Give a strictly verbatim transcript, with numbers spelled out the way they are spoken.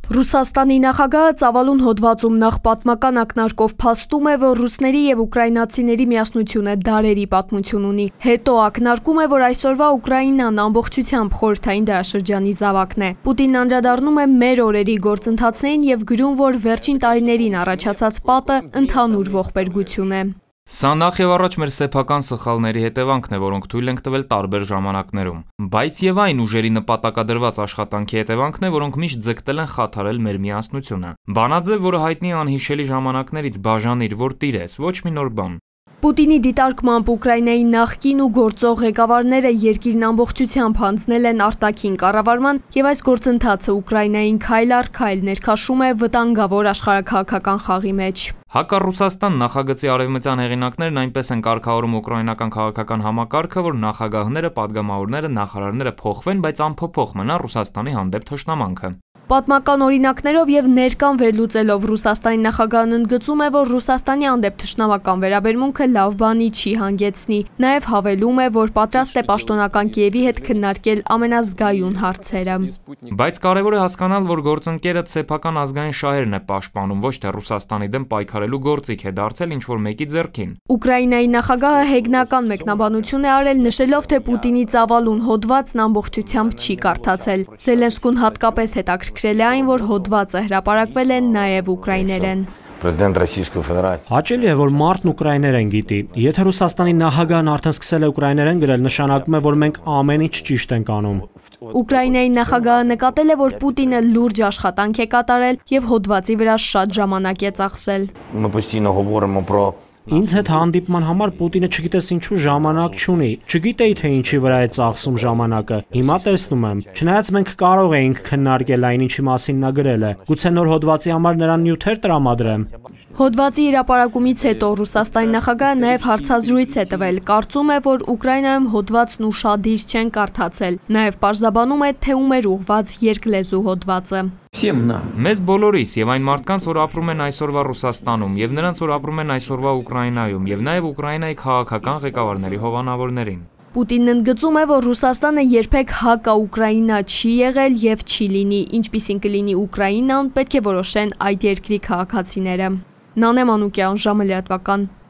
Ռուսաստանի նախագահը ծավալուն հոդվածում նախ պատմական ակնարկով փաստում է, որ ռուսների և ուկրաինացիների միասնությունը դարերի պատմություն ունի։ Հետո ակնարկում է, որ այսօրվա Ուկրաինան ամբողջությամբ խորհրդային դարաշրջանի զավակն է։ Պուտինն անդրադառնում է մեր օրերի գործընթացներին և գրում, որ վերջին տարիներին առաջացած պատը ընդհանուր ողբերգություն է։ Սա նախ եւ առաջ մեր սեփական սխալների հետևանքն է, որոնք թույլ ենք տվել տարբեր ժամանակներում, բայց եւ այն ուժերի նպատակադրված աշխատանքի հետևանքն է, որոնք միշտ ձգտել են խաթարել մեր միասնությունը։ Բանաձև, որը հայտնի անհիշելի ժամանակներից բաժանիր, որ տիր ես, ոչ մի նոր բան։ Պուտինի դիտարկմամբ Ուկրաինայի նախկին ու գործող ղեկավարները երկիրն ամբողջությամբ հանձնել են արտաքին կառավարման եւ այս գործընթացը Ուկրաինային քայլ առ քայլ ներքաշում է վտանգավոր աշխարհաքաղաքական խաղի մեջ։ Հակառուսաստան նախագծի արևմտյան հեղինակներն այնպես են կարգավորում ուկրաինական քաղաքական համակարգը, որ նախագահները, падգամավորները, նախարարները փոխվեն, բայց անփոփոխ մնա Ռուսաստանի հանդեպ թշնամանքը։ Պատմական օրինակներով եւ ներկան վերլուծելով Ռուսաստանի նախագահն ընդգծում է, որ Ռուսաստանի հանդեպ թշնամական վերաբերմունքը լավ բանի չի հանգեցնի։ Նաեւ հավելում է, որ պատրաստ է պաշտոնական Կիևի հետ քննարկել ամենազգայուն հարցերը։ Բայց կարևոր է հասկանալ, որ գործընկերը սեփական ազգային շահերն է պաշտպանում, ոչ թե Ռուսաստանի դեմ պայքարելու գործիք է դարձել ինչ-որ մեկի ձեռքին։ Ուկրաինայի նախագահը հեգնական մեկնաբանություն է արել, նշելով, թե Պուտինի ծավալուն հոդվածն ամբողջությամբ չի կարդացել։ Զելենսկուն հատկապես հետաքրքրել Քրել է այն, որ հոդվածը հրապարակվել է նաև ուկրաիներեն։ Հաճելի է, որ մարդն ուկրաիներեն գիտի։ Եթե Ռուսաստանի նախագահն արդեն սկսել է ուկրաիներեն գրել, նշանակում է, որ մենք ամեն ինչ ճիշտ ենք անում։ Ուկրաինայի նախագահը նկատել է, որ Պուտինը լուրջ աշխատանք է կատարել եւ հոդվածի վրա շատ ժամանակ է ծախսել։ Ինձ հետ հանդիպման համար Պուտինը չգիտես ինչու ժամանակ չունի, չգիտեի թե ինչի վրա է ծախսում ժամանակը, հիմա տեսնում եմ, չնայած մենք կարող էինք քննարկել այն ինչի մասին նա գրել է, գուցե նոր հոդվածի համար նրան նյութեր տրամադրեմ։ Հոդվածի հրապարակումից հետո Ռուսաստանի նախագահը նաև հարցազրույց է տվել, կարծում է, որ Ուկրաինայում հոդվածն ուշադիր չեն կարդացել, նաև պարզաբանում է, թե ում էր ուղղված երկլեզու հոդվածը։ Մեզ բոլորիս եւ այն մարդկանց, որ ապրում են այսօրվա Ռուսաստանում, եւ նրանց, որ ապրում են այսօրվա Ուկրաինայում, եւ նաեւ Ուկրաինայի քաղաքական ղեկավարների հովանավորներին։ Պուտինն ընդգծում է, որ Ռուսաստանը երբեք հակաուկրաինա չի եղել եւ չի լինի, ինչպիսին կլինի Ուկրաինան, պետք է որոշեն այդ երկրի քաղաքացիները։ Նանե Մանուկյան, ժամը լրատվական։